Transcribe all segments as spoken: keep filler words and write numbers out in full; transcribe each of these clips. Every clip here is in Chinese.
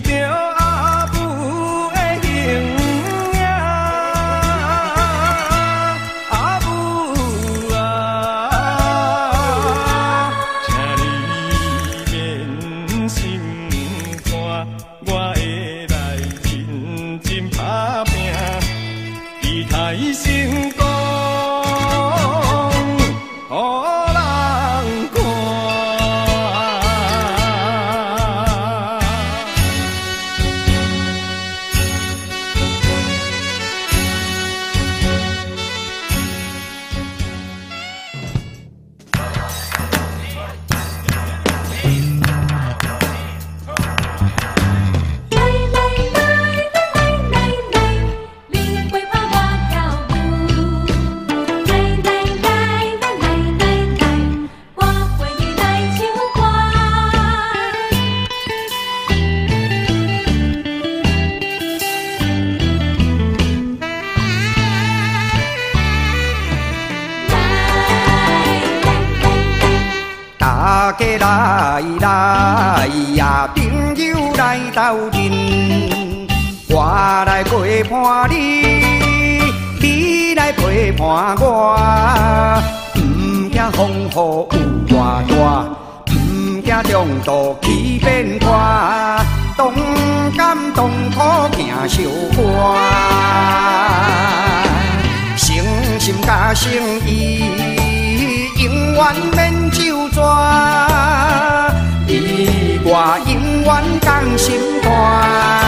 着阿母的形影，阿母啊，请你免心肝，我会来认真打拼，期待成功。 大家来来呀，朋友来斗阵，我来陪伴你，你来陪伴我。唔惊风雨有偌大，唔惊中途起变化，同甘同苦行相伴，诚心甲诚意。 永远免周转，你我永远同心肝。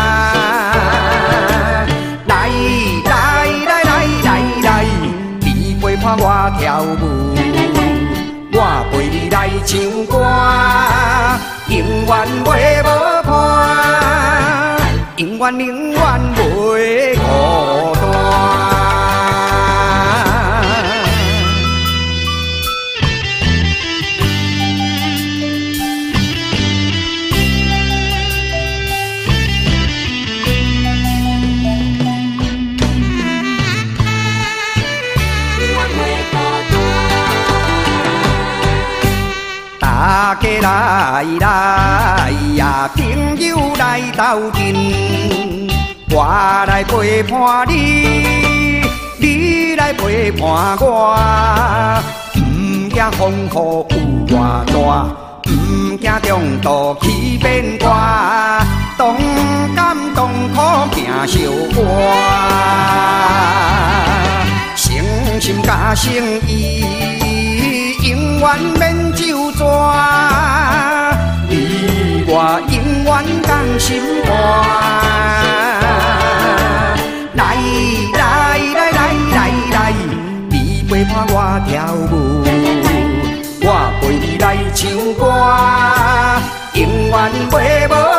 来来来来来来，你陪伴我跳舞，我陪你来唱歌，永远袂无伴，永远永远袂孤单。 大家来来呀，朋友来斗阵，我来陪伴你，你来陪伴我。唔惊风雨有偌大，唔惊中途起变化，同甘同苦行相伴，诚心甲诚意。 永远免周转，你我永远同心肝。来来来来来来，你陪伴我跳舞，我陪你来唱歌，永远袂无。